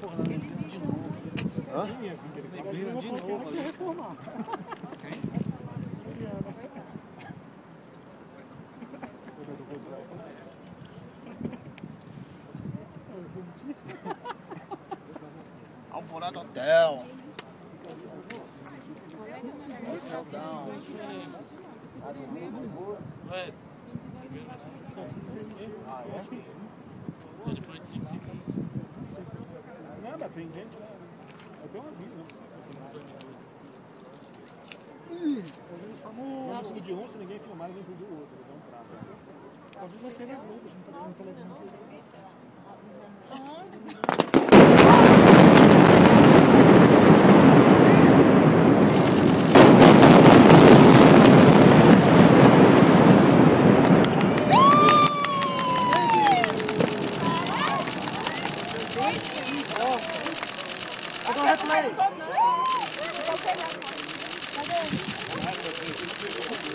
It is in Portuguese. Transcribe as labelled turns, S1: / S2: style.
S1: de novo.
S2: Hã?
S1: Ele de novo. Vai reformar.
S2: Alvorada Hotel.
S3: Ah, é? Depois de 5 segundos.
S1: Nada, tem gente lá. Até uma vida, não precisa só no jogo de um, se ninguém filmar, ninguém pediu o outro. Então, talvez vai ser na Globo, a gente tá vendo televisão. Cadê?